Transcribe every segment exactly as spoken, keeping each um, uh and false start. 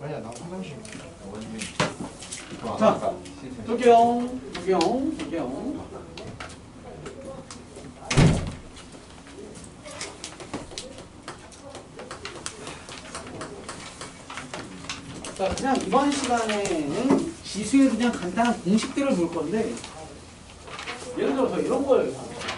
아니야, 나 화장실. 자, 볼게요. 볼게요. 볼게요. 자, 그냥 이번 시간에는 지수의 그냥 간단한 공식들을 볼 건데, 예를 들어서 이런 걸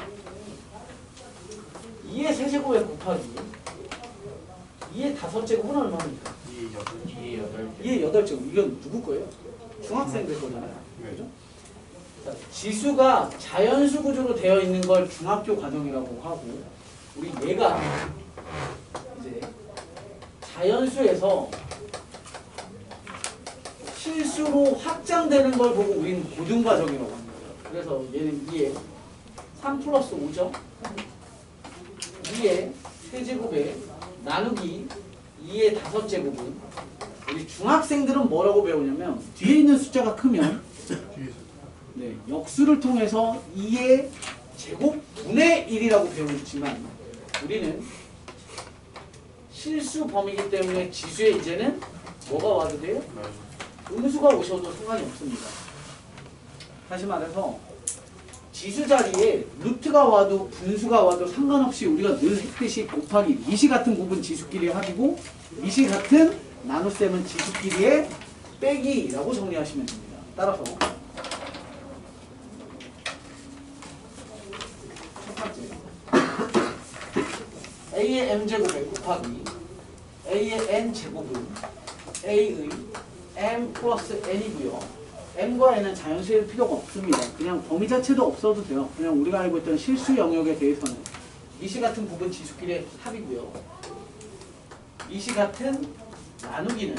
이의 세제곱에 곱하기 이의 다섯 제곱은 얼마입니까? 이에 여덟 개. 이의 여덟 제곱. 이건 누구 거예요? 중학생들 거잖아요. 그죠? 자, 지수가 자연수 구조로 되어 있는 걸 중학교 과정이라고 하고, 우리 얘가 이제 자연수에서 실수로 확장되는 걸 보고 우리는 고등과정이라고 합니다. 그래서 얘는 이에 삼 플러스 오죠. 이에 세제곱에 나누기 이의 다섯 제곱은 우리 중학생들은 뭐라고 배우냐면 뒤에 있는 숫자가 크면 네, 역수를 통해서 이의 제곱분의 일이라고 배우지만 우리는 실수 범위이기 때문에 지수에 이제는 뭐가 와도 돼요? 음수가 오셔도 상관이 없습니다. 다시 말해서 지수 자리에 루트가 와도 분수가 와도 상관없이 우리가 늘 했듯이 곱하기 미시 같은 곱은 지수끼리의 합이고 미시 같은 나눗셈은 지수끼리의 빼기라고 정리하시면 됩니다. 따라서 첫 번째 a의 m제곱에 곱하기 a의 n제곱은 a의 m 플러스 n이고요. m과 n은 자연수일 필요가 없습니다. 그냥 범위 자체도 없어도 돼요. 그냥 우리가 알고 있던 실수 영역에 대해서는 미시 같은 부분 지수끼리의 합이고요. 미시 같은 나누기는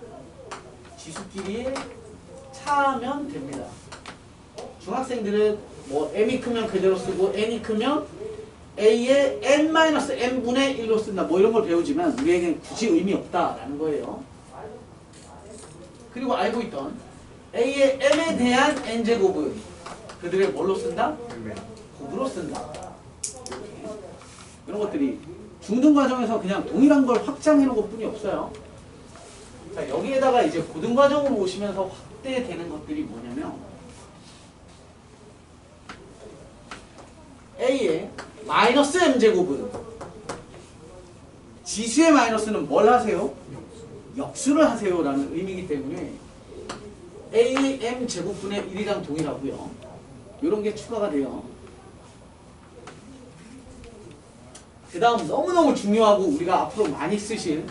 지수끼리의 차하면 됩니다. 중학생들은 뭐 m이 크면 그대로 쓰고 n이 크면 a의 n-m분의 일로 쓴다. 뭐 이런 걸 배우지만 우리에게는 굳이 의미 없다라는 거예요. 그리고 알고 있던 a의 m에 대한 n제곱은 그들을 뭘로 쓴다? 곱으로 쓴다. 이렇게. 이런 것들이 중등 과정에서 그냥 동일한 걸 확장해 놓은 것 뿐이 없어요. 자, 여기에다가 이제 고등 과정으로 오시면서 확대되는 것들이 뭐냐면 a의 마이너스 m제곱은 지수의 마이너스는 뭘 하세요? 역수를 하세요 라는 의미이기 때문에 a의 m제곱분의 일이랑 동일하고요. 이런 게 추가가 돼요. 그 다음 너무너무 중요하고 우리가 앞으로 많이 쓰실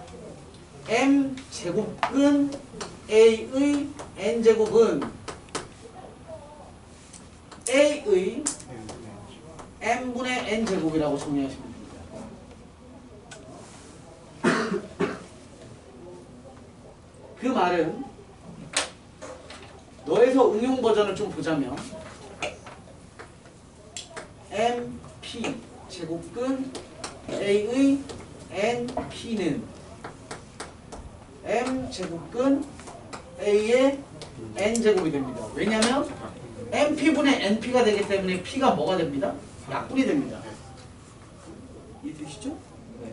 m제곱근 a의 n제곱은 a의 m분의 n제곱이라고 정리하시면 됩니다. 그 말은 너에서 응용 버전을 좀 보자면 mp 제곱근 a의 np는 m 제곱근 a의 n제곱이 됩니다. 왜냐하면 mp분의 np가 되기 때문에 p가 뭐가 됩니다? 약분이 됩니다. 이해되시죠? 네.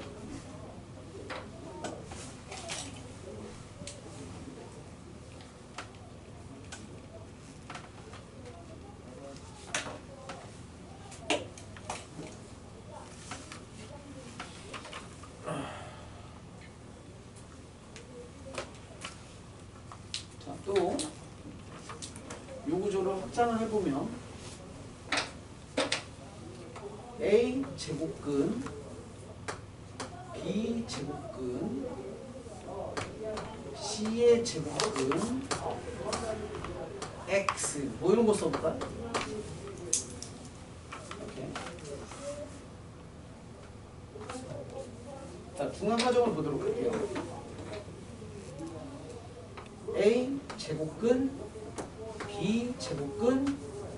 자, 또 요 구조를 확장을 해보면 a 제곱근 b 제곱근 c의 제곱근 x 뭐 이런 거 써볼까요? 이렇게. 자, 중앙과정을 보도록 할게요. a 제곱근 b 제곱근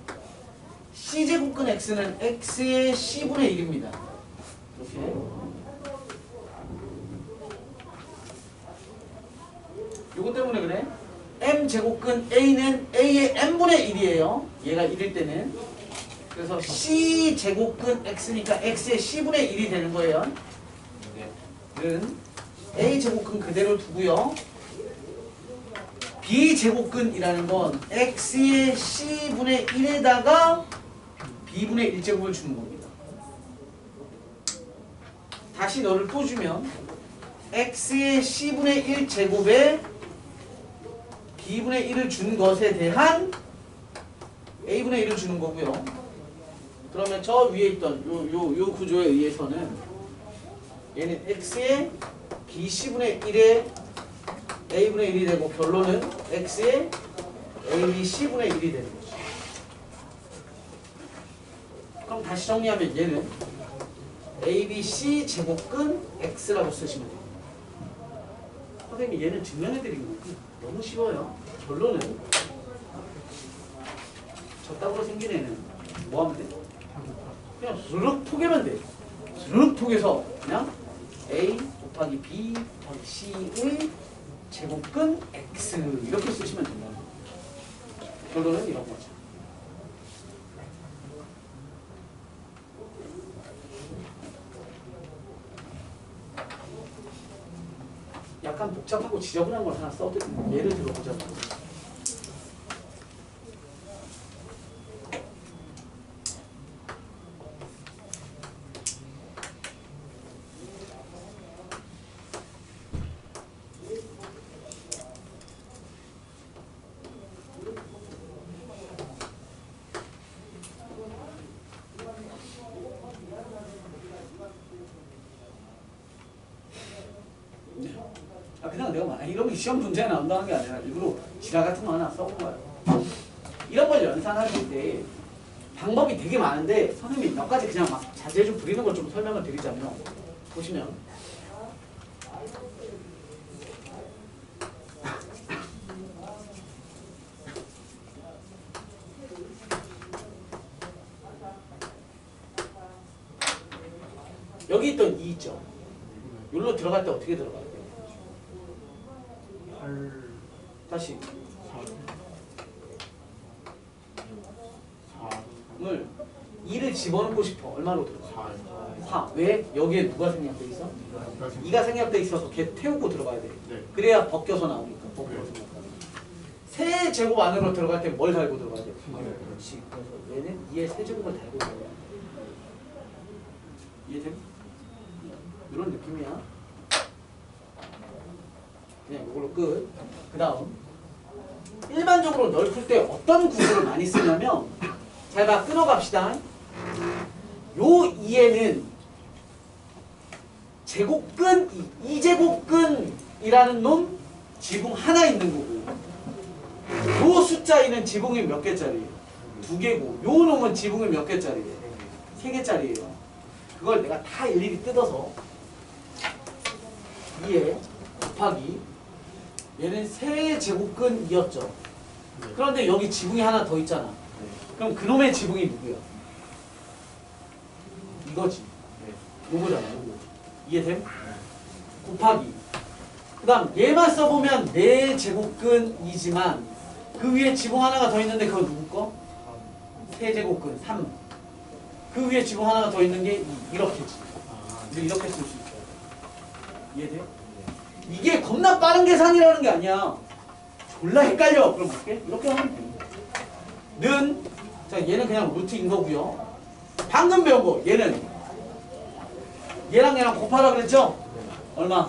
c제곱근 x는 x의 c분의 일입니다. 이렇게. 요거 때문에 그래. m제곱근 a는 a의 n분의 일이에요. 얘가 일일 때는. 그래서 c제곱근 x니까 x의 c분의 일이 되는 거예요. 는 a제곱근 그대로 두고요. B제곱근이라는 건 X의 C분의 일에다가 B분의 일 제곱을 주는 겁니다. 다시 너를 또 주면 X의 C분의 일 제곱에 B분의 일을 준 것에 대한 A분의 일을 주는 거고요. 그러면 저 위에 있던 요, 요, 요 구조에 의해서는 얘는 X의 BC분의 일에 A분의 일이 되고 결론은 X의 에이비씨분의 일이 되는 거죠. 그럼 다시 정리하면 얘는 에이비씨 제곱근 X라고 쓰시면 됩니다. 선생님 얘는 증명해드린 거고 너무 쉬워요. 결론은 저따구로 생긴 애는 뭐 하면 돼? 그냥 스르륵 포개면 돼. 스르륵 포개서 그냥 A 곱하기 B 곱하기 C의 제곱근 X 이렇게 쓰시면 된다. 결론은 이런 거죠. 약간 복잡하고 지저분한 걸 하나 써드릴게요. 예를 들어보자고. 아 그냥 내가 막 이런 게 시험 문제에 나온다는 게 아니라 일부러 지라 같은 거 하나 써본 거예요. 이런 걸 연산하실 때 방법이 되게 많은데 선생님이 몇 가지 그냥 막 자제 좀 부리는 걸 좀 설명을 드리자면 보시면 여기 있던 이 있죠. 여기로 들어갈 때 어떻게 들어가야 돼요? 팔, 다시 사, 을 이를 집어넣고 싶어. 얼마로 들어가? 사, 사. 왜? 여기에 누가 생략돼 있어? 이가 생략돼 있어서 걔 태우고 들어가야 돼. 네. 그래야 벗겨서 나오니까. 벗겨서 나오니까. 세 제곱 안으로 들어갈 때 뭘 달고 들어가야 돼? 그렇지. 그래서 얘는 이의 세 제곱을 달고 들어가야 돼. 이해돼? 이런 느낌이야. 그냥 이걸로 끝. 그 다음 일반적으로 널 풀 때 어떤 구조를 많이 쓰냐면 잘 봐. 끊어갑시다. 요 이에는 제곱근 이 제곱근이라는 놈 지붕 하나 있는 거고 요 숫자 이는 지붕이 몇 개짜리예요? 두 개고 요 놈은 지붕이 몇 개짜리예요? 세 개짜리예요. 그걸 내가 다 일일이 뜯어서 이에 곱하기 얘는 세 제곱근이었죠. 그런데 여기 지붕이 하나 더 있잖아. 그럼 그놈의 지붕이 누구야? 이거지. 요거잖아. 요거. 이해됨? 곱하기. 그 다음 얘만 써보면 네 제곱근이지만 그 위에 지붕 하나가 더 있는데 그건 누구 거? 세 제곱근 삼. 그 위에 지붕 하나가 더 있는 게 이렇게지. 이렇게 쓸 수 있어. 이해돼? 이게 겁나 빠른 계산이라는 게 아니야. 졸라 헷갈려. 그럼 어떻게? 이렇게 하면 돼. 는, 자, 얘는 그냥 루트인 거고요. 방금 배운 거, 얘는. 얘랑 얘랑 곱하라 그랬죠? 얼마?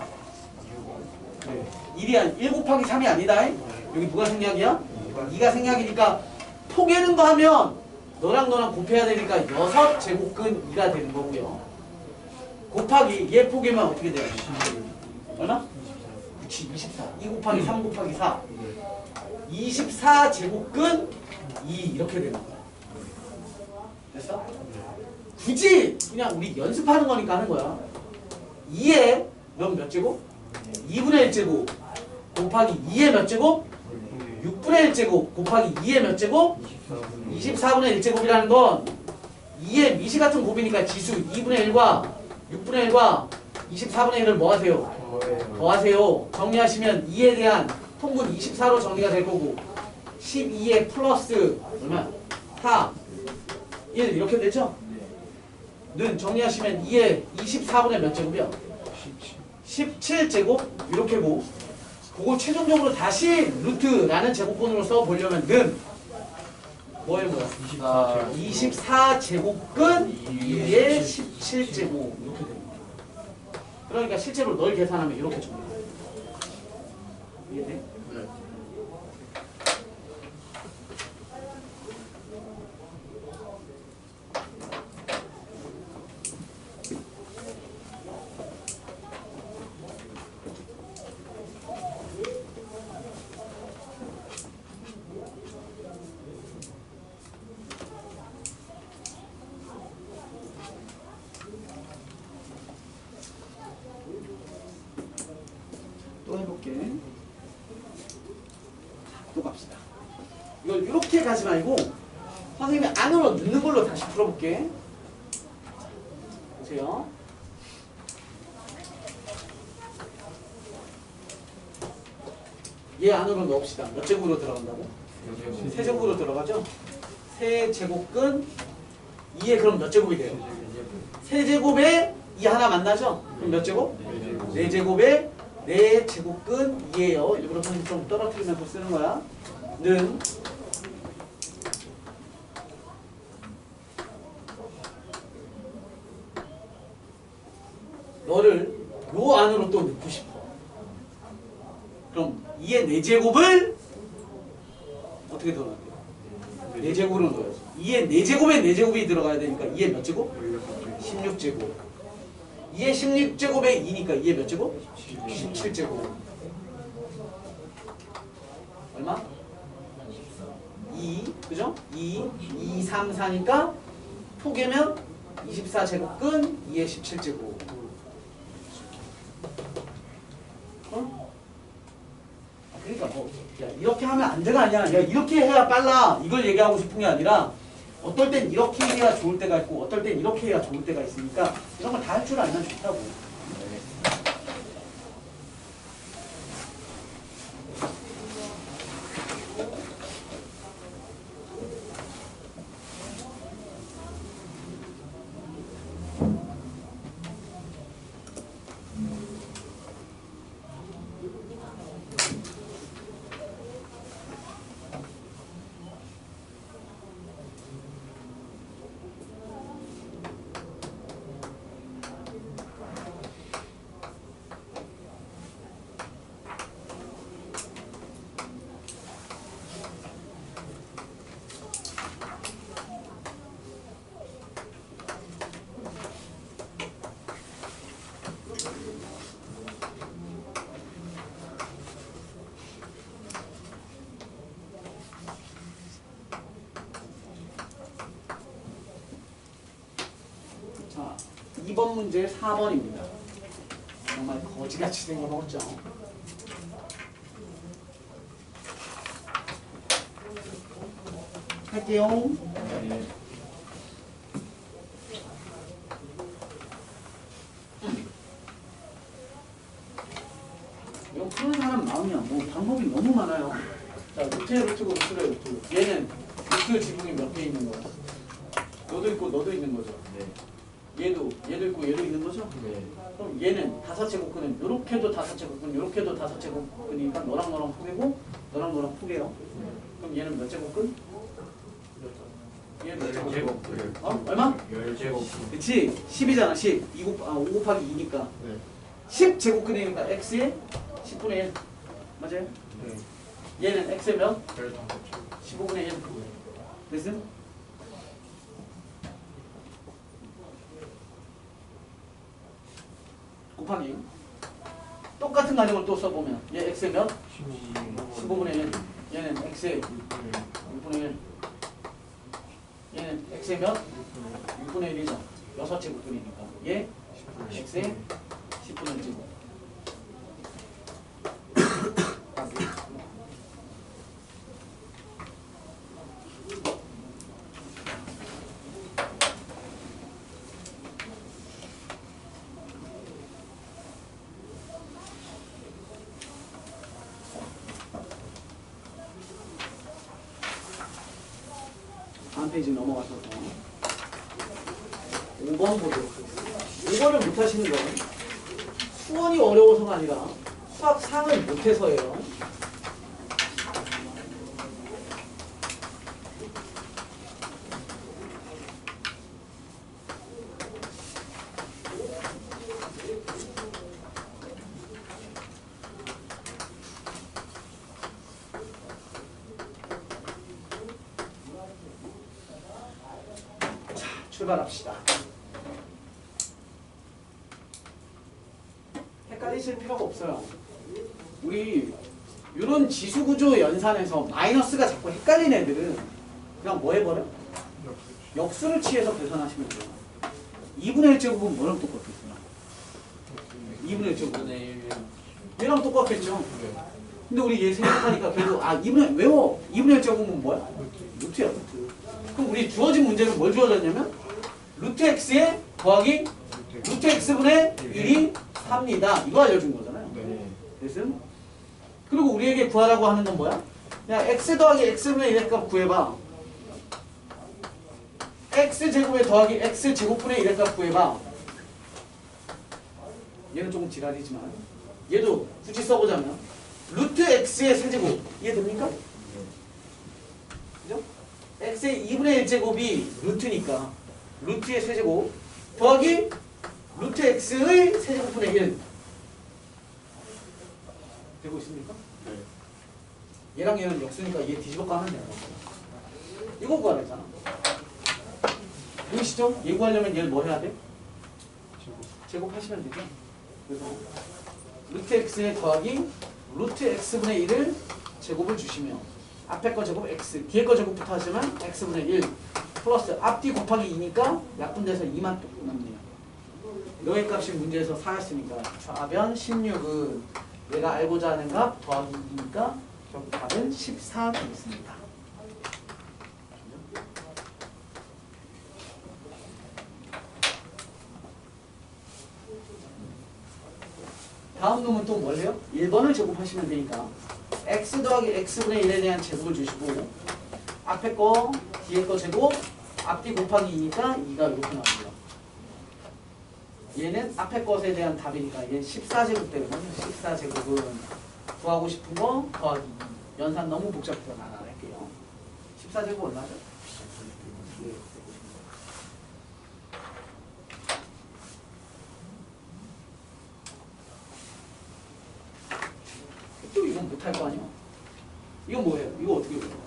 일이 아니, 일 곱하기 삼이 아니다. 여기 누가 생략이야? 이가 생략이니까 포개는 거 하면 너랑 너랑 곱해야 되니까 여섯 제곱근 이가 되는 거고요. 곱하기 얘 포개면 어떻게 돼요? 얼마? 그치, 이십사. 이 곱하기 삼 곱하기 사. 이십사 제곱근 이 이렇게 되는 거야. 됐어? 굳이 그냥 우리 연습하는 거니까 하는 거야. 이에 넌 몇 제곱? 이분의 일 제곱 곱하기 이에 몇 제곱? 육분의 일 제곱 곱하기 이에 몇 제곱? 이십사분의 일 제곱이라는 건 이에 미시 같은 곱이니까 지수 이분의 일과 육분의 일과 이십사분의 일을 뭐 하세요? 더하세요. 정리하시면 이에 대한 통분 이십사로 정리가 될 거고 십이에 플러스 얼마? 사, 일 이렇게 되죠? 는 정리하시면 이에 이십사분의 몇 제곱이야? 십칠 제곱 이렇게고 그걸 최종적으로 다시 루트라는 제곱근으로 써보려면 는 뭐예요 뭐야? 아, 이십사 제곱근 이의 십칠 제곱 이렇게 됩니다. 그러니까 실제로 널 계산하면 이렇게 줍니다. 이해돼? 네. 또 해볼게. 또 갑시다. 이걸 이렇게 가지 말고 선생님이 안으로 넣는 걸로 다시 풀어볼게. 보세요. 얘 안으로 넣읍시다. 몇 제곱으로 들어간다고? 세 제곱으로 들어가죠? 세 제곱근 이에 그럼 몇 제곱이 돼요? 세 제곱에 이 하나 만나죠? 그럼 몇 제곱? 네 제곱에 네 제곱근 이에요. 일부러 선생님 좀 떨어뜨리면서 쓰는 거야. 는 너를 요 안으로 또 넣고 싶어. 그럼 이의 네 제곱을 어떻게 들어가야 돼요? 네 제곱으로 넣어야지. 이의 네 제곱에 네 제곱이 들어가야 되니까 이의 몇 제곱? 십육 제곱. 이의 십육 제곱에 이니까 이의 몇 제곱? 십칠 제곱. 얼마? 이, 그죠? 이, 이, 삼, 사니까 토개면 이십사 제곱근 이의 십칠 제곱. 어? 그러니까 뭐, 야, 이렇게 하면 안 되가 아니야. 야, 이렇게 해야 빨라. 이걸 얘기하고 싶은 게 아니라 어떨 땐 이렇게 해야 좋을 때가 있고 어떨 땐 이렇게 해야 좋을 때가 있으니까 이런 걸 다 할 줄 알면 좋다고. 자, 이 번 문제 사 번입니다. 정말 거지같이 생겨먹었죠. 할게요. 이거 푸는 사람 마음이야. 뭐 방법이 너무 많아요. 자, 루트에 루트고 루트에 루트. 얘는 루트 지붕이 몇 개 있는 거야? 너도 있고 너도 있는 거죠. 네. 얘도 얘도 있고 얘도 있는 거죠. 네. 그럼 얘는 다섯 제곱근은 요렇게도 다섯 제곱근, 요렇게도 다섯 제곱근이니까 너랑 너랑 포개고 너랑 너랑 포개요. 그럼 얘는 몇 제곱근? 얘는 몇 제곱근? 제곱. 어? 얼마? 열 제곱. 그치? 십이잖아. 십. 이 곱, 아, 오 곱하기 이니까 네. 십 제곱근이니까 x에 십분의 일. 맞아요? 네. 얘는 x에 몇? 열다섯 개. 십오분의 일. 됐음? 곱하기 똑같은 가정을 또 써보면 얘 x에 몇? 십오분의 일. 얘는 x에 육분의 일. 얘는 x에 몇? 육분의 일이죠. 여섯 제곱근이니까 얘 x에 십분의 일 제곱. 다음 페이지 넘어가셔서 오 번 보도록 하겠습니다. 오 번을 못하시는 건 수원이 어려워서가 아니라 수학 상을 못해서예요. 자, 출발합시다. 헷갈리실 필요가 없어요. 우리 이런 지수구조 연산에서 마이너스가 자꾸 헷갈린 애들은 그냥 뭐 해버려? 역수를 취해서 계산하시면 돼요. 이분의 일 제곱은 뭐랑 똑같겠어요? 이분의 일 제곱. 얘랑 똑같겠죠? 근데 우리 얘 생각하니까 결국 아 이분의 외워. 이분의 일 제곱은 뭐야? 루트야 루트. 그럼 우리 주어진 문제는 뭘 주어졌냐면 루트 x에 더하기 루트 x분의 일이 삼이다. 이거 알려준 거잖아요. 됐음? 그리고 우리에게 구하라고 하는 건 뭐야? 야 x 더하기 x분의 일의 값 구해봐. x제곱에 더하기 x제곱분의 일의 값 구해봐. 얘는 조금 지랄이지만 얘도 굳이 써보자면 루트 x의 세제곱 이해됩니까? 그죠? x의 이분의 일 제곱이 루트니까 루트의 세제곱 더하기 루트 x의 세제곱분의 일 되고 있습니까? 네. 얘랑 얘는 역수니까 얘 뒤집어 까면 돼요. 이거 구하라 했잖아. 보이시죠? 얘 구하려면 얘를 뭐 해야 돼? 제곱하시면 되죠? 그래서 루트 x에 더하기 루트 x분의 일을 제곱을 주시면 앞에 거 제곱 x, 뒤에 거 제곱부터 하시면 x분의 일 플러스 앞뒤 곱하기 이니까 약분돼서 이만 또 남네요. 너의 값이 문제에서 사였으니까 좌변 십육은 내가 알고자 하는 값 더하기 이니까 결국 답은 십사 되겠습니다. 다음 놈은 또 뭘래요? 일 번을 제곱하시면 되니까 x 더하기 x분의 일에 대한 제곱을 주시고 앞에 거, 뒤에 거 제곱, 앞뒤 곱하기 이니까 이가 이렇게 나옵니다. 얘는 앞에 것에 대한 답이니까 얘는 십사 제곱 되거든요. 십사 제곱은 구하고 싶은 거 더하기 이. 연산 너무 복잡해서 안 할게요. 십사 제곱 얼마죠? 네. 또 이건 못할 거 아니야? 이건 뭐예요? 이거 어떻게 해요?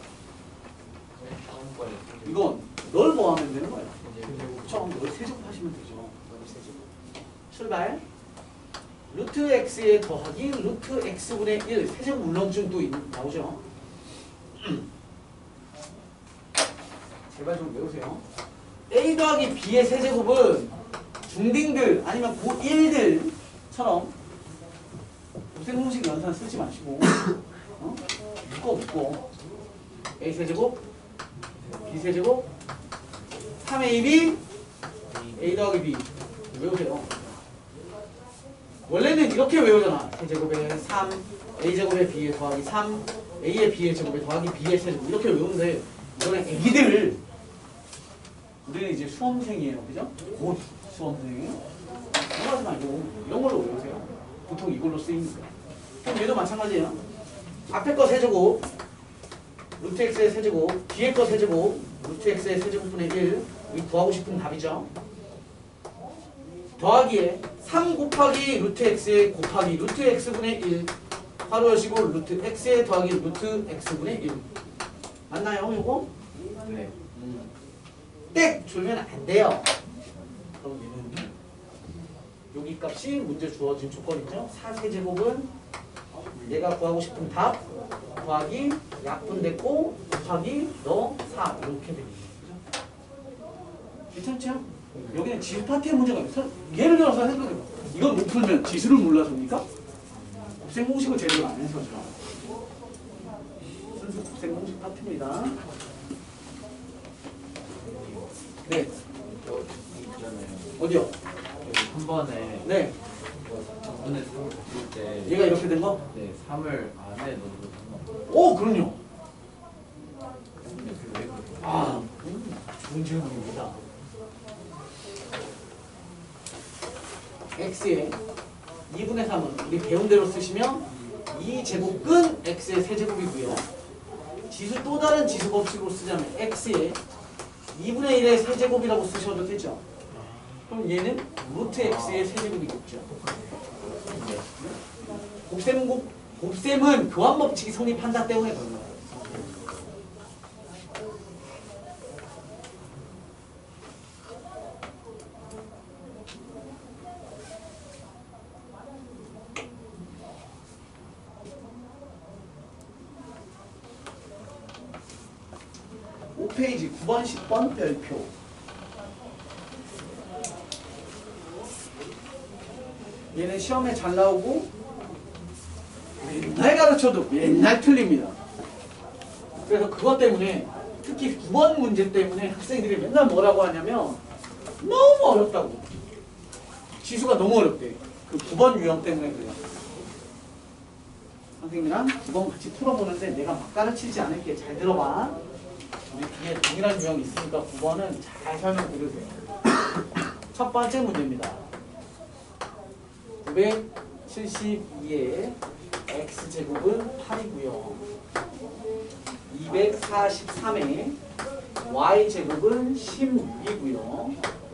이건 널 뭐 하면 되는 거예요? 그쵸? 널 세제곱 하시면 되죠. 널 세제곱. 출발. 루트 x에 더하기 루트 x분의 일 세제곱 울렁증도 나오죠? 제발 좀 외우세요. a 더하기 b의 세제곱은 중딩들 아니면 고일들처럼 곱셈공식 연산 쓰지 마시고 어? 묶어 묶어 a 세제곱 b 세제곱 삼 에이 비 a 더하기 b 외우세요. 원래는 이렇게 외우잖아. 세제곱에 삼 a제곱에 b에 더하기 삼 a의 b의 제곱에 더하기 b의 세제곱 이렇게 외우는데 이거는 애기들 우리는 이제 수험생이에요. 그죠? 곧 수험생이에요. 이거 하지 말고 이런 걸로 외우세요. 보통 이걸로 쓰이니까. 그럼 얘도 마찬가지예요. 앞에 거 세제곱 루트 x의 세제곱 뒤에 거 세제곱 루트 x의 세제곱분의 일 이 구하고 싶은 답이죠. 더하기에 삼 곱하기 루트 x에 곱하기 루트 x분의 일 바로 여시고 루트 x에 더하기 루트 x분의 일 맞나요? 요거? 네. 음. 땡! 줄면 안 돼요. 그럼 얘는 여기 값이 문제 주어진 조건이죠. 사 세제곱은 얘가 구하고 싶은 답 더하기 약분됐고 곱하기 너 사 이렇게 됩니다. 괜찮죠? 여기는 지수 파트의 문제가 있어요. 예를 들어서 생각해봐. 이걸 못 풀면 지수를 몰라서입니까? 곱셈 공식을 제대로 안 해서죠. 순수 곱셈 공식 파트입니다. 네. 저 있잖아요. 어디요? 한 번에 네. 전분의 삼을 곱할 때 얘가 이렇게 된 거? 네, 삼을 안에 넣어도 상관없어요. 오, 그럼요. 근데 그게 왜 그렇게 아, 음, 좋은 질문입니다. x에 이분의 삼은 우리 배운 대로 쓰시면 이 제곱근 x의 세제곱이고요. 지수 또 다른 지수 법칙으로 쓰자면 x의 이분의 일의 세제곱이라고 쓰셔도 되죠. 그럼 얘는 루트 x의 세제곱이겠죠. 곱셈은, 곱, 곱셈은 교환 법칙이 성립한다 때문에 그런 거예요. 오 페이지 구 번, 십 번 별표. 얘는 시험에 잘 나오고 맨날 가르쳐도 맨날 틀립니다. 그래서 그것 때문에 특히 구 번 문제 때문에 학생들이 맨날 뭐라고 하냐면 너무 어렵다고. 지수가 너무 어렵대. 그 구 번 유형 때문에 그래요. 선생님이랑 구 번 같이 풀어보는데 내가 막 가르치지 않을게. 잘 들어봐. 우리 뒤에 동일한 유형이 있으니까 구 번은 잘 설명 들으세요. 첫 번째 문제입니다. 구백칠십이의 x제곱은 팔이고요. 이백사십삼의 y제곱은 십육이고요.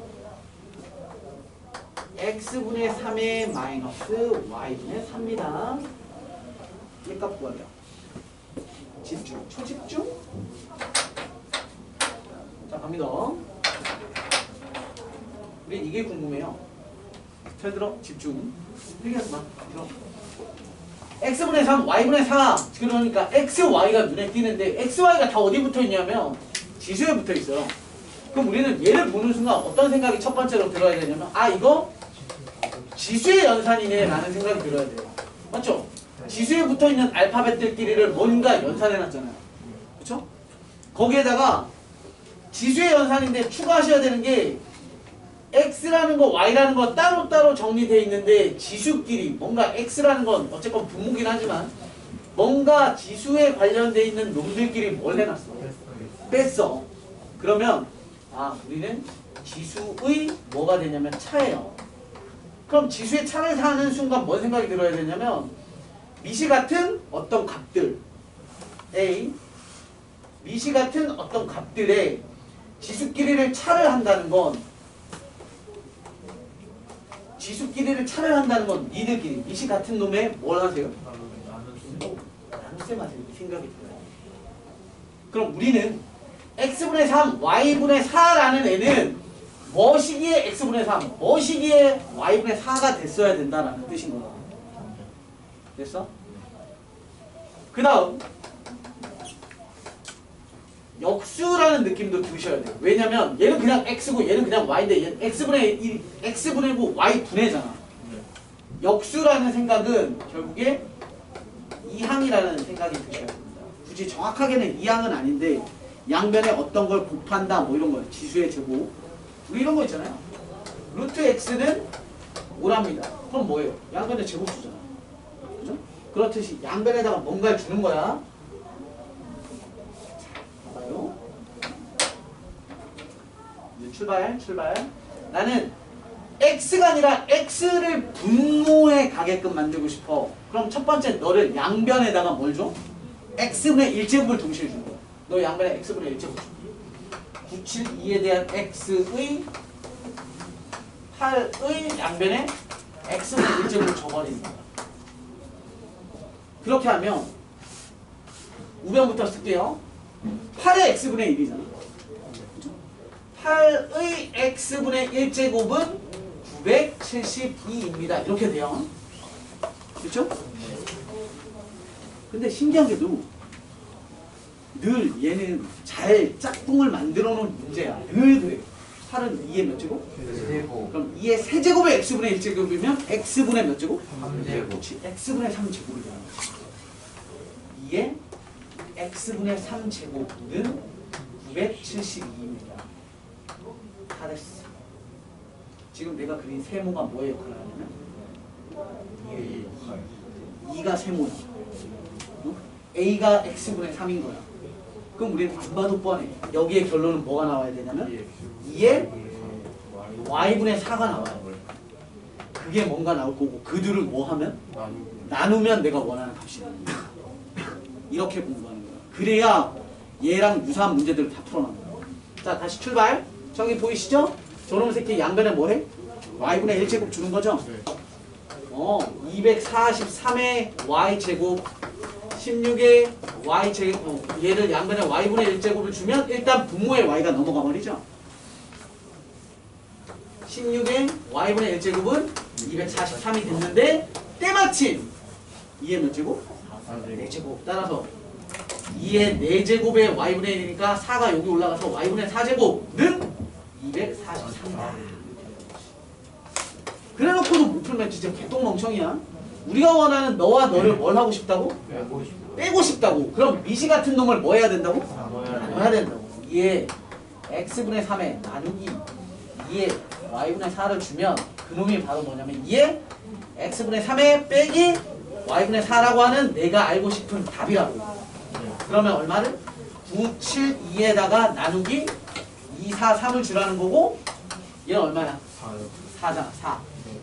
x분의 삼의 마이너스 y분의 삼입니다. 이 값 구하래요. 집중, 초집중. 자, 갑니다. 우리 이게 궁금해요. 잘 들어, 집중. 얘기하지 마. 들어. x분의 삼, y분의 사. 그러니까 x, y가 눈에 띄는데 x, y가 다 어디 붙어 있냐면 지수에 붙어 있어요. 그럼 우리는 얘를 보는 순간 어떤 생각이 첫 번째로 들어야 되냐면 아, 이거 지수의 연산이네 라는 생각이 들어야 돼요. 맞죠? 지수에 붙어 있는 알파벳들끼리를 뭔가 연산해 놨잖아요. 그렇죠? 거기에다가 지수의 연산인데 추가하셔야 되는 게 x라는 거, y라는 거 따로따로 정리되어 있는데 지수끼리 뭔가 x라는 건 어쨌건 분모긴 하지만 뭔가 지수에 관련되어 있는 놈들끼리 뭘 해놨어? 뺐어. 그러면 아, 우리는 지수의 뭐가 되냐면 차예요. 그럼 지수의 차를 사는 순간 뭔 생각이 들어야 되냐면 미시 같은 어떤 값들 A 미시 같은 어떤 값들의 지수끼리를 차를 한다는 건 지수끼리를 차를 한다는 건 니들끼리 미시 같은 놈에 뭘 하세요? 나눗셈 하세요. 생각이 들어요. 그럼 우리는 x분의 삼, y분의 사라는 애는 뭐시기에 x분의 삼, 뭐시기에 y분의 사가 됐어야 된다라는 뜻인 거다. 됐어? 그 다음 역수라는 느낌도 드셔야 돼요. 왜냐면 얘는 그냥 x고 얘는 그냥 y인데 얘는 x분의 일, x분의 구, y분의잖아. 역수라는 생각은 결국에 이항이라는 생각이 드셔야 됩니다. 굳이 정확하게는 이항은 아닌데 양변에 어떤 걸 곱한다 뭐 이런 거예요. 지수의 제곱. 우리 이런 거 있잖아요. 루트 x는 오랍니다. 그럼 뭐예요? 양변에 제곱 주잖아. 그죠? 그렇듯이 양변에다가 뭔가를 주는 거야. 봐봐요. 이제 출발, 출발. 나는 x가 아니라 x를 분모에 가게끔 만들고 싶어. 그럼 첫 번째 너를 양변에다가 뭘 줘? x분의 일 제곱을 동시에 준 거야. 너 양변에 x분의 일 제곱 줘. 구백칠십이에 대한 x의 팔의 양변에 x분의 일 제곱을 줘버리는 거야. 그렇게 하면 우변부터 쓸게요. 팔의 x분의 일이잖아. 팔의 x분의 일 제곱은 구백칠십이입니다. 이렇게 돼요. 그렇죠? 근데 신기한 게도 늘 얘는 잘 짝꿍을 만들어 놓은 문제야. 늘 그래. 팔은 이의 몇 제곱? 세제곱. 그럼 이의 세제곱의 x분의 일 제곱이면 x분의 몇 제곱? 삼 제곱. 그렇지. x분의 삼 제곱이잖아. 이의 x분의 삼 제곱은 구백칠십이입니다. 다 됐어. 지금 내가 그린 세모가 뭐의 역할을 하냐면 이가 세모야. 어? A가 x분의 삼인 거야. 그럼 우리는 안 봐도 뻔해. 여기에 결론은 뭐가 나와야 되냐면 이의 y분의 사가 나와요. 그게 뭔가 나올 거고 그들을 뭐 하면? 나누고. 나누면 내가 원하는 값이 나옵니다 이렇게 공부하는 거야. 그래야 얘랑 유사한 문제들을 다 풀어나는 거야. 자 다시 출발. 저기 보이시죠? 저놈 새끼 양변에 뭐해? y분의 일 제곱 주는 거죠? 네. 어, 이백사십삼의 y제곱 십육의 y제곱 어, 얘를 양변에 y분의 일 제곱을 주면 일단 분모의 y가 넘어가 버리죠. 십육의 y분의 일 제곱은 이백사십삼이 됐는데 때마침 이의 몇 제곱? 네 제곱. 따라서 이의 네 제곱의 y분의 일이니까 사가 여기 올라가서 y분의 사 제곱는 이백사십삼이다. 그래놓고도 못 풀면 진짜 개똥멍청이야. 우리가 원하는 너와 너를 뭘 하고 싶다고? 빼고 싶어. 빼고 싶다고. 그럼 미시 같은 놈을 뭐 해야 된다고? 나눠야 돼. 나눠야 된다고. 이에 x분의 삼에 나누기 이에 y분의 사를 주면 그놈이 바로 뭐냐면 이에 x분의 삼에 빼기 y분의 사라고 하는 내가 알고 싶은 답이라고. 그러면 얼마를? 구, 칠, 이에다가 나누기 이, 사, 삼을 주라는 거고 얘는 얼마야? 사요. 사잖아. 사.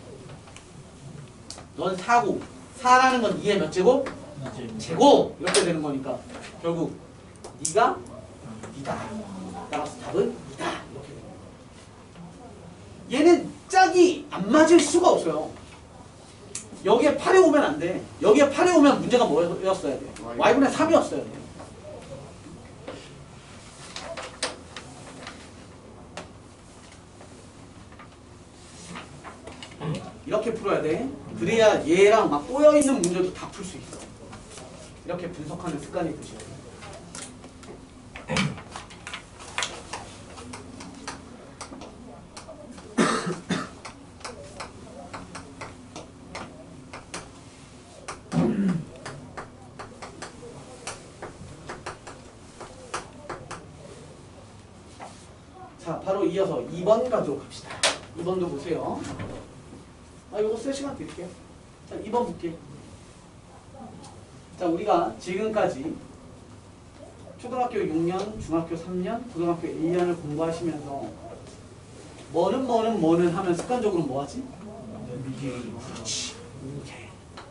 넌 사고 사라는 건 이의 몇 제곱? 제곱! 이렇게 되는 거니까 결국 네가 이다. 따라서 답은 이다. 이렇게 되는 거야. 얘는 짝이 안 맞을 수가 없어요. 여기에 팔이 오면 안 돼. 여기에 팔이 오면 문제가 뭐였어야 돼? y분의 삼이었어야 돼. 이렇게 풀어야 돼. 그래야 얘랑 막 꼬여있는 문제도 다 풀 수 있어. 이렇게 분석하는 습관이 드셔야 돼. 자, 바로 이어서 이 번 가도록 합시다. 이 번도 보세요. 아, 이거 쓸 시간 드릴게요. 자, 이 번 볼게요. 자, 우리가 지금까지 초등학교 육 년, 중학교 삼 년, 고등학교 일 년을 공부하시면서 뭐는 뭐는 뭐는 하면 습관적으로 뭐 하지? 그렇지. 오케이.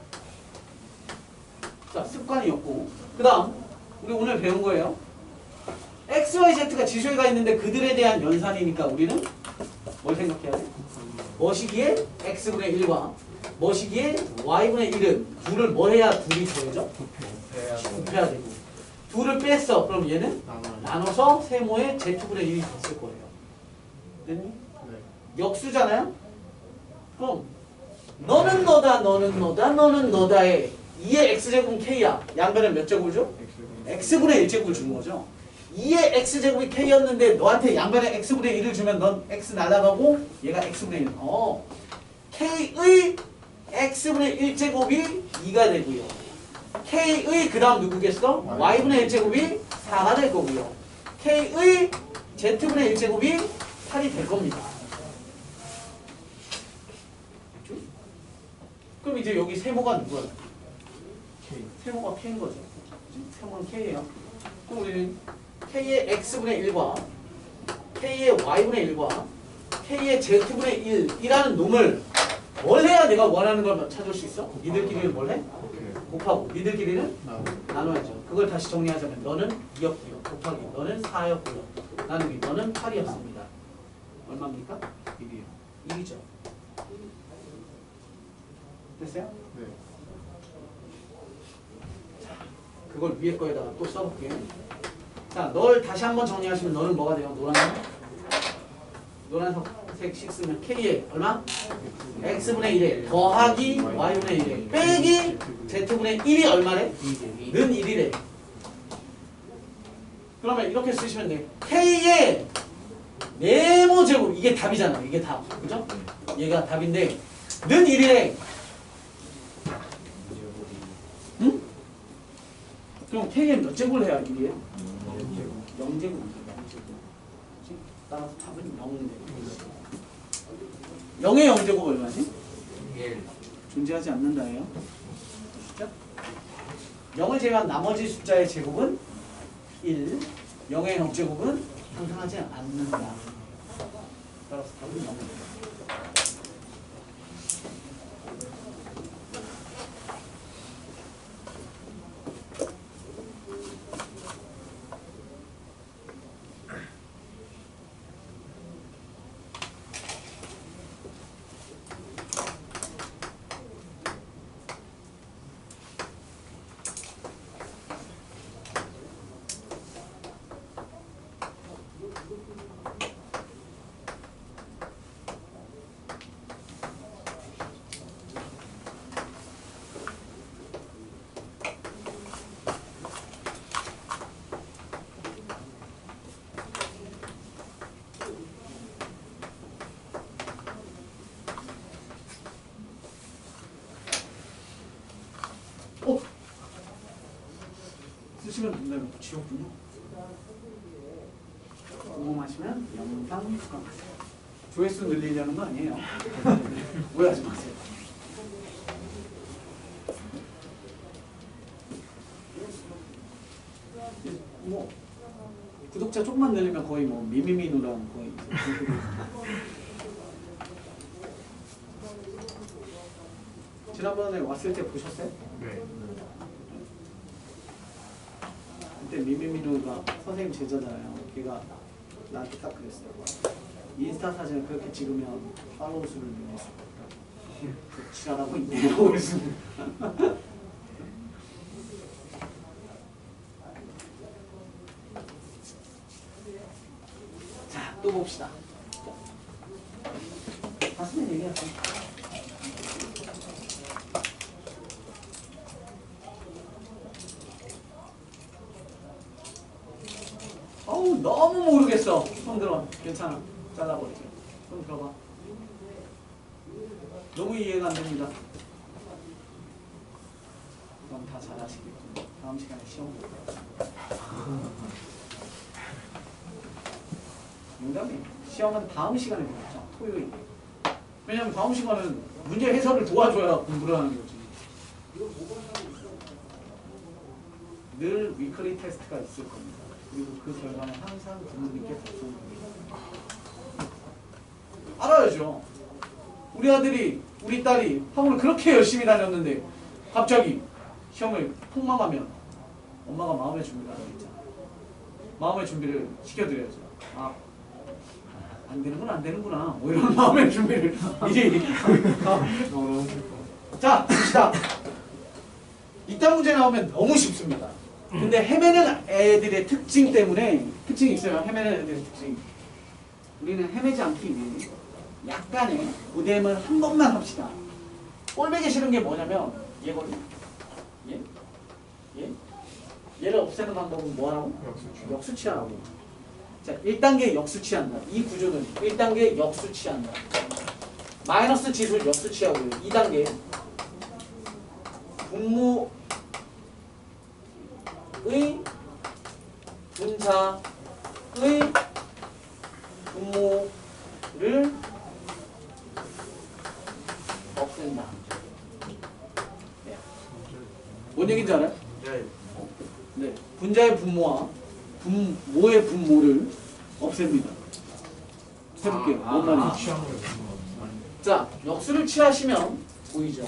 자, 습관이었고 그 다음 우리 오늘 배운 거예요. x, y, z가 지수가 있는데 그들에 대한 연산이니까 우리는 뭘 생각해야 돼? 뭐시기에 x분의 일과 뭐시기에 y분의 일은 둘을 뭐 해야 둘이 더해져? 곱해야 되고 둘을 뺐어. 그럼 얘는 나눠서 세모에 z분의 일이 됐을 거예요. 됐니? 네. 역수잖아요? 그럼 너는 너다 너는 너다 너는 너다에 이의 x제곱은 k야. 양변에 몇 제곱을 줘? x분의 일 제곱을 주는 거죠. 이의 x제곱이 k였는데 너한테 양변에 x분의 일을 주면 넌 x 날아가고 얘가 x분의 일. 어, k의 x분의 일 제곱이 이가 되고요. k의 그 다음 누구겠어? y분의 일 제곱이 사가 될 거고요. k의 z분의 일 제곱이 팔이 될 겁니다. 그렇죠? 그럼 이제 여기 세모가 누구야? K. 세모가 k인 거죠. 세모는 k예요. 그럼 우리는 k의 x분의 일과 k의 y분의 일과 k의 z분의 일이라는 놈을 뭘 해야 내가 원하는 걸 찾을 수 있어? 니들끼리는 뭘 해? 곱하고 니들끼리는 나눠야죠. 그걸 다시 정리하자면 너는 이였고요. 곱하기 너는 사였고요. 나누기 너는 팔이었습니다. 얼마입니까? 일이요. 일이죠. 됐어요? 네. 그걸 위에 거에다가 또 써볼게요. 자, 널 다시 한번 정리하시면 너는 뭐가 돼요? 노란색? 노란색 식 쓰면 k에 얼마? x분의 일에 더하기 y분의 일에 빼기 z분의 일이 얼마래? 는 일이래. 그러면 이렇게 쓰시면 돼. k의 네모 제곱 이게 답이잖아. 이게 답. 그죠? 얘가 답인데 는 일이래. 응? 그럼 k의 몇 제곱을 해야 일이에요? 영 제곱. 따라서 답은 영 제곱. 영의 영 제곱 얼마지? 일. 존재하지 않는다예요. 그죠? 영을 제외한 나머지 숫자의 제곱은 일. 영의 영 제곱은 상상하지 않는다. 따라서 답은 영. 쓰시면 된다면 지웠군요. 궁금하시면 영상 수강하세요. 조회수 늘리려는 거 아니에요. 오해하지 마세요. 뭐 구독자 조금만 늘리면 거의 뭐 미미미누랑 거의 지난번에 왔을 때 보셨어요? 네. 그때 미미미누가 선생님 제자잖아요. 걔가 나한테 딱 그랬어요. 인스타 사진을 그렇게 찍으면 팔로우 수를 늘릴 수 있다. 지랄하고 있네요. 그래서 자, 또 봅시다. 가슴에 얘기하세요. 어우, 너무 모르겠어. 손 들어. 괜찮아. 잘라버릴게. 손 들어봐. 너무 이해가 안 됩니다. 그럼 다 잘하시겠죠. 다음 시간에 시험 볼 거예요. 농담이에요. 시험은 다음 시간에 보겠죠. 토요일. 왜냐면 다음 시간은 문제 해설을 도와줘야 공부를 하는 거지. 늘 위클리 테스트가 있을 겁니다. 그리고 그 결과는 항상 부모님께 발송됩니다. 알아야죠. 우리 아들이, 우리 딸이 학원을 그렇게 열심히 다녔는데 갑자기 시험을 폭망하면 엄마가 마음의 준비를 안 하겠잖아. 마음의 준비를 시켜드려야죠. 아, 안 되는구나, 안 되는구나. 뭐 이런 마음의 준비를 미리. 자, 봅시다. 이딴 문제 나오면 너무 쉽습니다. 근데 헤매는 애들의 특징 때문에 특징이 있어요. 헤매는 애들의 특징. 우리는 헤매지 않기 위해 약간의 고됨을 한 번만 합시다. 꼴보기 싫은 게 뭐냐면 얘거든요. 얘? 얘? 얘를 없애는 방법은 뭐하라고? 역수치. 역수치하라고. 자, 일 단계 역수치한다. 이 구조는 일 단계 역수치한다. 마이너스 지수를 역수치하고요. 이 단계 분모의 분자의 분모를 없앤다. 네. 뭔 얘기인지 알아요? 네. 네. 분자의 분모와 분모의 분모를 없앱니다. 해볼게요. 아, 뭔 아, 말인지. 취한 거예요. 자, 역수를 취하시면 보이죠?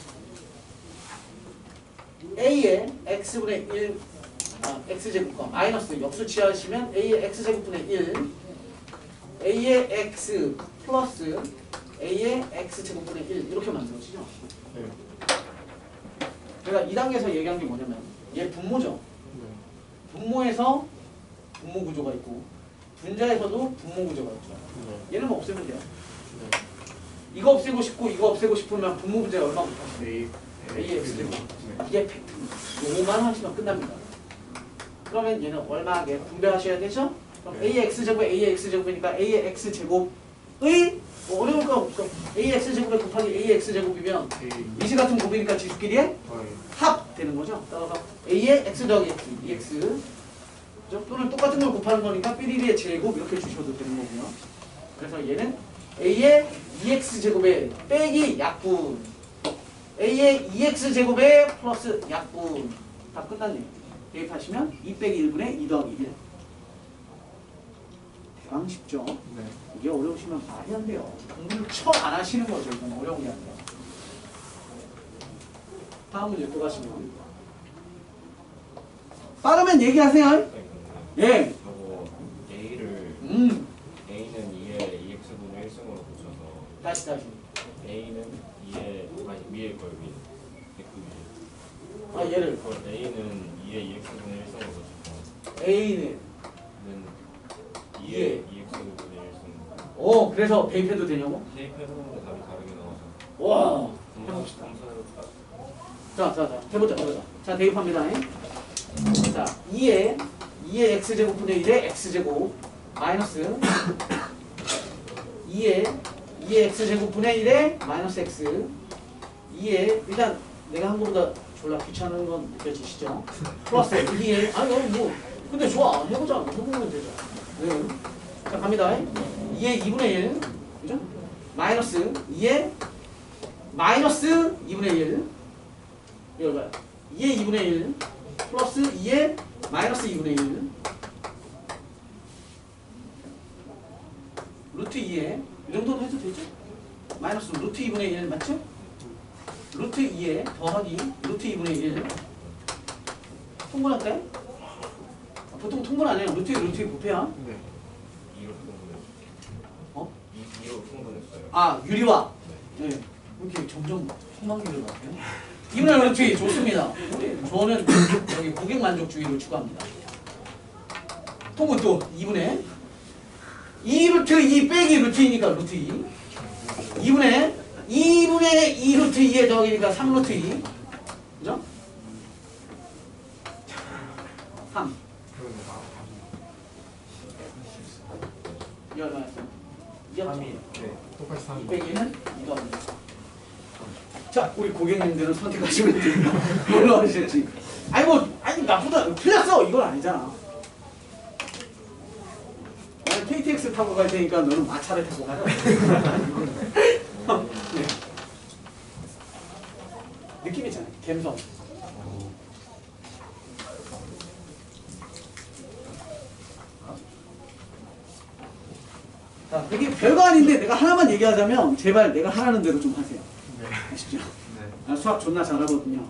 A의 x분의 일, 아, x제곱과 마이너스 역수 취하시면 A의 x제곱분의 일, A의 x 플러스 A의 x제곱분의 일 이렇게 만들어지죠? 네. 제가 이 단계에서 얘기한 게 뭐냐면 얘 분모죠? 네. 분모에서 분모 구조가 있고 분자에서도 분모 구조가 있죠. 네. 얘는 뭐 없애면 돼요. 네. 이거 없애고 싶고 이거 없애고 싶으면 분모 분자가 얼마 붙었어요? 네. A의 x제곱. 네. 이게 팩트입니다. 요거만 하시면 끝납니다. 그러면 얘는 얼마하게 분배하셔야 되죠? 그럼 네. A의 x제곱 A의 x제곱이니까 A의 x제곱의 뭐 어려울 거 없어. A의 x제곱에 곱하기 A의 x제곱이면 A. 미시 같은 곱이니까 지수끼리의 거의. 합 되는 거죠. 따라서 A의 x 더하기 x, dx 그죠? 또는 똑같은 걸 곱하는 거니까 삐리리의 제곱 이렇게 주셔도 되는 거고요. 그래서 얘는 A의 이 엑스 제곱에 빼기 약분 A의 이 엑스 제곱에 플러스 약분 다 끝났네요. 대입하시면 이 빼기 일분의 이 더하기 일. 대강 쉽죠? 네. 이게 어려우시면 말이 안 돼요. 공부를 처음 안 하시는 거죠. 이건 어려운 게 아니라. 다음 문제 또 가시면 빠르면 얘기하세요. 예. 저거 A를 음. A는 이의 이엑스분의 일 승으로 붙여서 다시 다시. A는 이의 아니 위에 걸 위. 그 아 얘를 그걸 A는 이의 이엑스분의 일 승으로 붙여서 A는 이의 예. 이엑스분의 일 승. 어 그래서 대입해도 되냐고? 대입해보는데 답이 다르게 나와서. 와. 해봅시다. 자, 자, 자, 해보자, 해보자. 자, 대입합니다. 자, 이의 이의 x제곱분의 일의 x제곱 마이너스 이의 이의 x제곱분의 일의 마이너스 x 이의 일단 내가 한 거보다 졸라 귀찮은 건 느껴지시죠? 플러스 이에 아니 여기 뭐 근데 좋아 해보자 해보면 되죠. 네. 자 갑니다. 이에 이분의 일 그죠? 마이너스 이에 마이너스 이분의 일 이거 봐요. 이에 이분의 일 플러스 이에 마이너스 이분의 일 루트 이에 이 정도는 해도 되죠? 마이너스 루트 이분의 일 맞죠? 루트 이에 더하기 루트 이분의 일 통분할까요? 아, 보통 통분 안 해요. 루트 이 루트 이 곱해야 네. 이로 통분했어요. 어? 이, 이로 통분했어요. 아 유리화 네. 이렇게 점점 희망기를 같아요. 이분의 루트 이 좋습니다. 네, 저는 여기 고객 만족주의를 추구합니다. 통분 또 이분의 이 루트 이 빼기 루트 이니까 루트 이 이분의 이분의 이 루트 이에 더하기니까 삼 루트 이 그죠? 삼 이 얼마였어요? 이였죠? 네. 똑같이 이 삼. 빼기는 이 더합니다. 자 우리 고객님들은 선택하시면 됩니다. 뭘로 하실지. 아니 뭐 아니 나쁘다 틀렸어 이건 아니잖아. 나는 케이티엑스 타고 갈 테니까 너는 마차를 타고 가라. 네. 느낌 있잖아요. 감성. 자, 이게 별거 아닌데 내가 하나만 얘기하자면 제발 내가 하라는 대로 좀 하세요. 네. 아시죠? 네. 나 수학 존나 잘하거든요.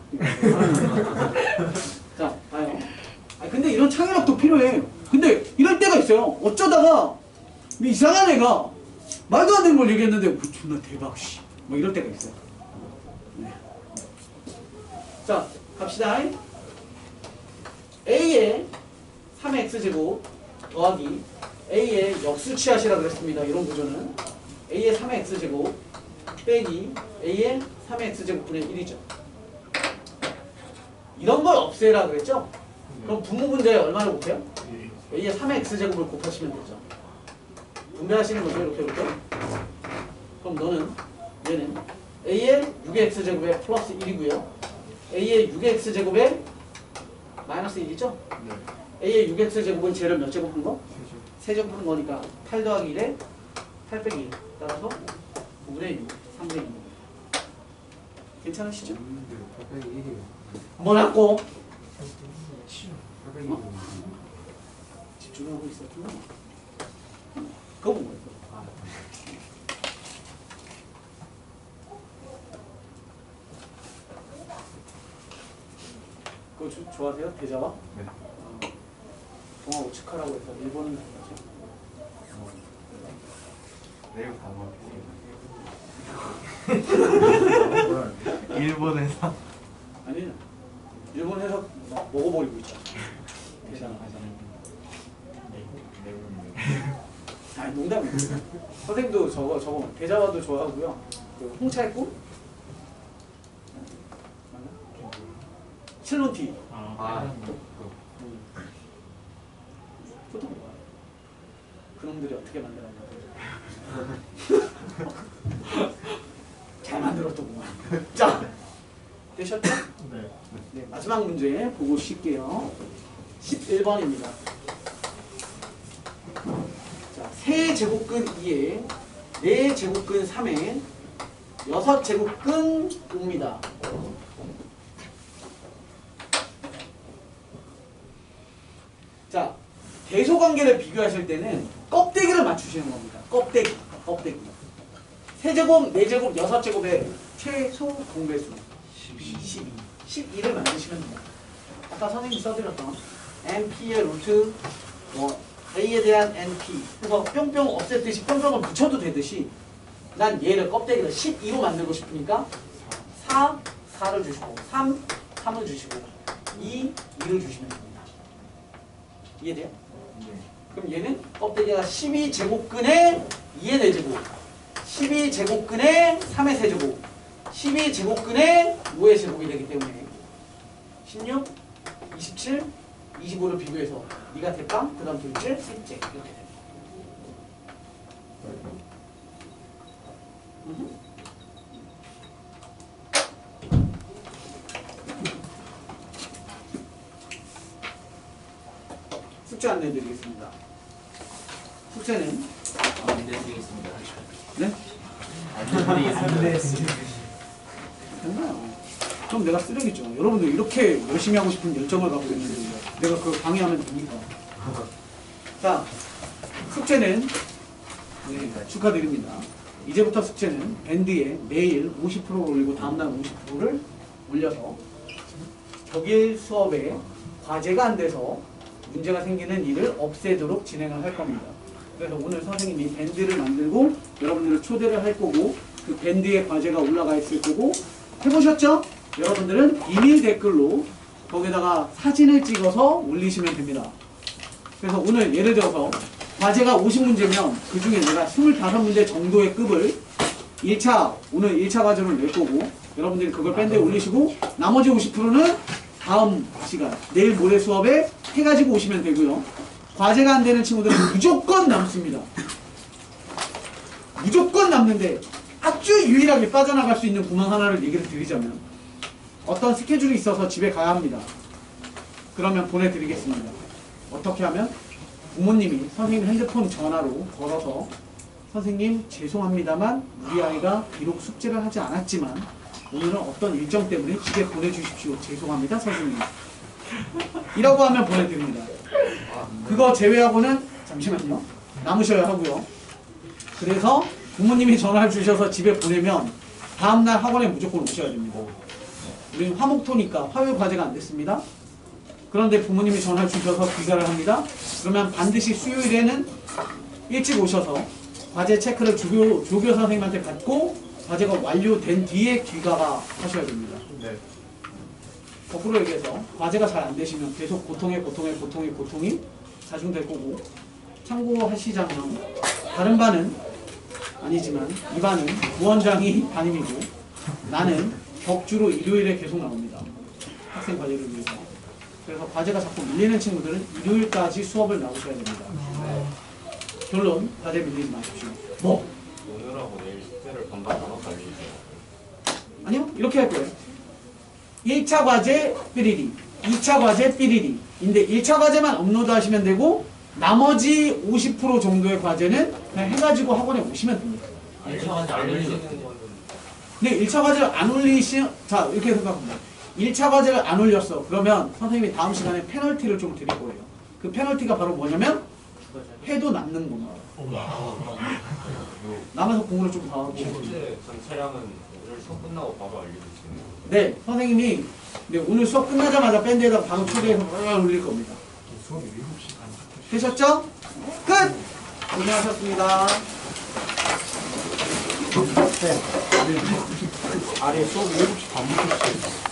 자, 봐요. 아 근데 이런 창의력도 필요해. 근데 이럴 때가 있어요. 어쩌다가 이상한 애가 말도 안 되는 걸 얘기했는데 뭐 존나 대박 씨. 뭐 이럴 때가 있어요. 네. 자, 갑시다. A에 삼 엑스 제곱 더하기 A의 역수 취하시라 그랬습니다. 이런 구조는 A의 삼 엑스 제곱 빼기 A의 삼 엑스 제곱분의 일이죠. 이런 걸 없애라 그랬죠? 그럼 분모 분자에 얼마를 곱해요? A의 삼 엑스 제곱을 곱하시면 되죠. 분배하시는 거죠. 이렇게 이렇게. 그럼 너는 얘는 A의 육 엑스 제곱에 플러스 일이고요. A의 육 엑스 제곱에 마이너스 일이죠? 네. A의 육 엑스 제곱은 쟤를 몇 제곱한 거? 세 제곱한 거니까 팔 더하기 일에 팔 빼기 일. 따라서 구분의 육, 삼분의 이. 괜찮으시죠? 팔백이 일이요. 뭐라고? 팔백이 일. 집중하고 있었구나. 그거 본 거예요. 아, 그거 주, 좋아하세요? 대자와? 네. 어, 동화 우측하라고 해서 일본은 뭐죠? 내일 다 먹겠습니다. 일본에서 아니요. 일본 해서 막 먹어버리고 있죠. 대자와. 아니 농담이에요. 선생님도 저거 저거 대자와도 좋아하고요. 그 홍차의 꿈? 맞나? 실론티. 아, 그것도 뭐야? 그놈들이 어떻게 만들었나? 잘 만들었더구만. 자, 되셨죠? 네. 네, 마지막 문제 보고 쉴게요. 십일 번입니다. 자, 세 제곱근 이에 네 제곱근 삼에 여섯 제곱근 오입니다. 자, 대소관계를 비교하실 때는 껍데기를 맞추시는 겁니다. 껍데기, 껍데기. 세제곱, 네제곱, 여섯제곱의 최소 공배수 십이, 십이를 만드시면 됩니다. 아까 선생님이 써드렸던 엔피의 루트 뭐 A에 대한 엔피 그래서 뿅뿅 없앴듯이 뿅뿅을 붙여도 되듯이 난 얘를 껍데기를 십이로 만들고 싶으니까 사, 사를 주시고 삼, 삼을 주시고 이, 이를 주시면 됩니다. 이해돼요? 네. 그럼 얘는 껍데기가 십이 제곱근의 이의 네 제곱 십이 제곱근의 삼의 세 제곱 십이 제곱근의 오의 제곱이 되기 때문에 십육, 이십칠, 이십오를 비교해서 네가 대빵, 그 다음 둘째, 셋째 이렇게 됩니다. 음흠. 숙제 안내드리겠습니다. 숙제는 안내 드리겠습니다. 네? 안내 드리겠습니다. 됐나요? 그럼 내가 쓰레기죠. 여러분들 이렇게 열심히 하고 싶은 열정을 갖고 있는데 내가 그걸 방해하면 됩니까? 자, 숙제는 네, 축하드립니다. 이제부터 숙제는 밴드에 매일 오십 퍼센트 올리고 다음날 오십 퍼센트를 올려서 격일 수업에 과제가 안 돼서 문제가 생기는 일을 없애도록 진행을 할 겁니다. 그래서 오늘 선생님이 밴드를 만들고 여러분들을 초대를 할 거고 그 밴드에 과제가 올라가 있을 거고 해보셨죠? 여러분들은 비밀 댓글로 거기다가 사진을 찍어서 올리시면 됩니다. 그래서 오늘 예를 들어서 과제가 오십 문제면 그 중에 내가 이십오 문제 정도의 급을 일 차 오늘 일 차 과제로 낼 거고 여러분들이 그걸 밴드에 올리시고 나머지 오십 퍼센트는 다음 시간 내일 모레 수업에 해가지고 오시면 되고요. 과제가 안 되는 친구들은 무조건 남습니다. 무조건 남는데 아주 유일하게 빠져나갈 수 있는 구멍 하나를 얘기를 드리자면 어떤 스케줄이 있어서 집에 가야 합니다. 그러면 보내드리겠습니다. 어떻게 하면 부모님이 선생님 핸드폰 전화로 걸어서 선생님 죄송합니다만 우리 아이가 비록 숙제를 하지 않았지만 오늘은 어떤 일정 때문에 집에 보내주십시오. 죄송합니다 선생님. 이라고 하면 보내드립니다. 그거 제외하고는 잠시만요. 남으셔야 하고요. 그래서 부모님이 전화를 주셔서 집에 보내면 다음날 학원에 무조건 오셔야 됩니다. 우리는 화목토니까 화요일 과제가 안 됐습니다. 그런데 부모님이 전화를 주셔서 귀가를 합니다. 그러면 반드시 수요일에는 일찍 오셔서 과제 체크를 조교, 조교 선생님한테 받고 과제가 완료된 뒤에 귀가가 하셔야 됩니다. 네. 거꾸로 얘기해서 과제가 잘 안 되시면 계속 고통에 고통에 고통에 고통이 자중될 거고 참고하시자면 다른 반은 아니지만 이 반은 부원장이 담임이고 나는 격주로 일요일에 계속 나옵니다. 학생 관리를 위해서. 그래서 과제가 자꾸 밀리는 친구들은 일요일까지 수업을 나오셔야 됩니다. 네. 결론, 과제 밀리지 마십시오. 뭐? 오늘하고 내일 숙제를 반반 나눠서 알려주세요. 아니요, 이렇게 할 거예요. 일 차 과제 삐리리, 이 차 과제 삐리리. 인데 일 차 과제만 업로드 하시면 되고 나머지 오십 퍼센트 정도의 과제는 그냥 해가지고 학원에 오시면 됩니다. 일 차 과제 알려주시는 거는 근데 일 차 과제를 안 올리시, 자 이렇게 생각합니다. 일 차 과제를 안 올렸어. 그러면 선생님이 다음 시간에 페널티를 좀 드릴 거예요. 그 페널티가 바로 뭐냐면 해도 남는 겁니다. 남아서 공부를 좀 더 하고. 숙제 전체량은 오늘 수업 끝나고 바로 알려주시는 거예요. 네, 선생님이 네, 오늘 수업 끝나자마자 밴드에다 바로 초대해서 올릴 겁니다. 수업이 일곱 시 반. 되셨죠? 끝! 고생하셨습니다. 아래 수업이 일곱 시 반부터 시작해요.